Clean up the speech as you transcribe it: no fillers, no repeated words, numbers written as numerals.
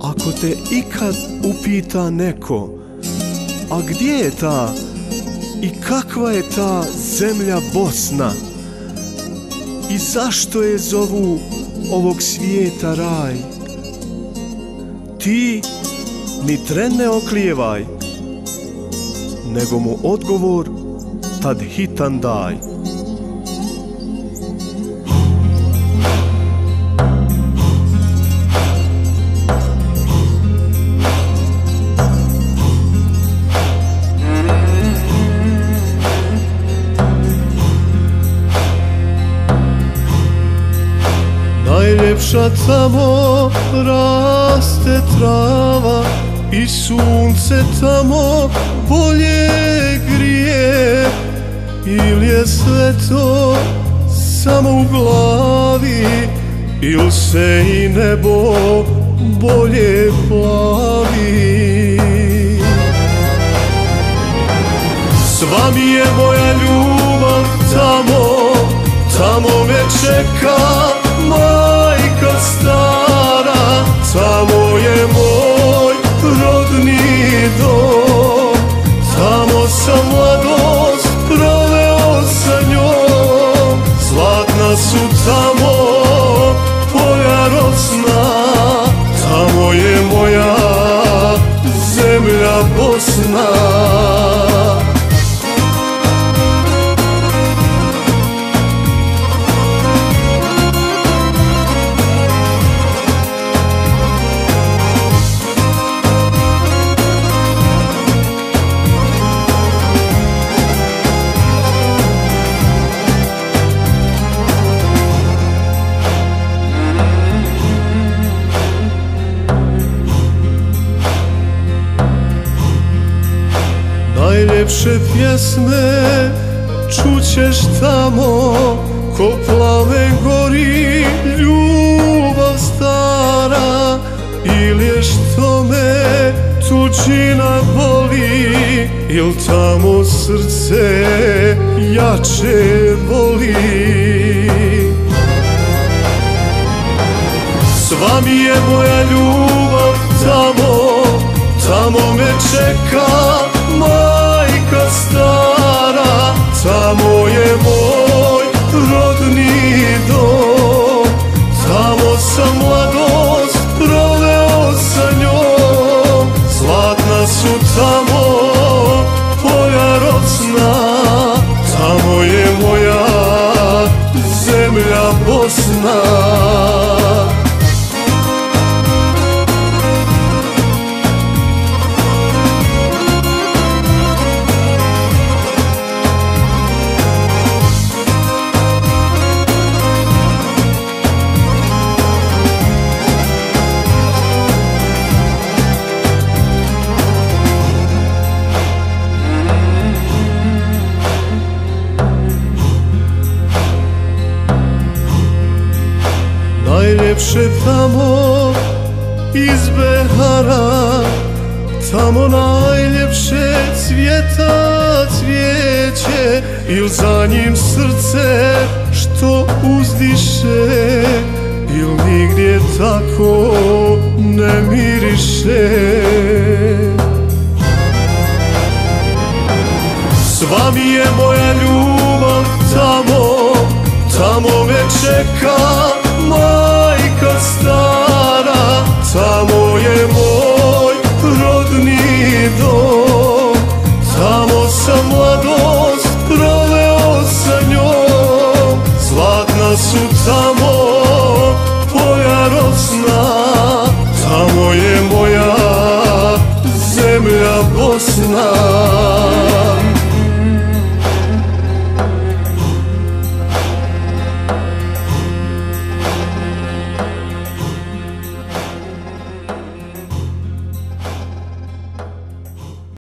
Ako te ikad upita neko, a gdje je ta i kakva je ta zemlja Bosna i zašto je zovu ovog svijeta raj, ti ni tren ne oklijevaj, nego mu odgovor tad hitan daj. Najljepša tamo raste trava i sunce tamo bolje grije, ili je sve to samo u glavi, ili se i nebo bolje plavi. Sva mi je moja ljubav tamo, tamo me čeka majka stara, tamo je moj rodni dom, tamo sam mladost proveo sa njom. Zlatna su tamo polja rosna, tamo je moja zemlja Bosna. Najljepše pjesme čućeš tamo, ko plamen gori ljubav stara, ili je što me tuđina boli, il tamo srce jače boli. Sva mi je moja ljubav tamo, tamo me čeka majka stara, tamo je moj rodni dom, tamo sam mladost proveo sa njom. Zlatna su tamo polja rosna, tamo je moja zemlja Bosna. Najljepše tamo iz Behara, tamo najljepše cvjeta cvijeće, il za njim srce što uzdiše, il nigdje tako ne miriše. Sva mi je moja ljubav tamo, tamo me čeka majka stara, tamo je moj rodni dom, tamo sam mladost proveo sa njom. Zlatna su tamo polja rosna, tamo je moja zemlja Bosna.